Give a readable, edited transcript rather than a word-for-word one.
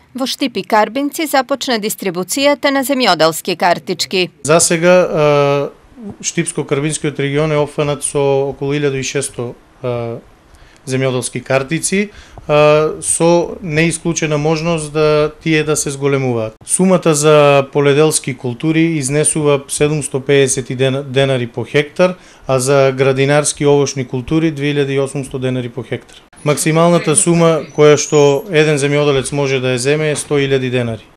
Во Штип и Карбинци започна дистрибуцијата на земјоделски картички. За сега Штипско-Карбинскиот регион е опфанат со околу 1600 земјоделски картици, со неисклучена можност да тие да се зголемуваат. Сумата за поледелски култури изнесува 750 денари по хектар, а за градинарски овошни култури 2800 денари по хектар. Максималната сума која што еден земјоделец може да ја земе е 100.000 денари.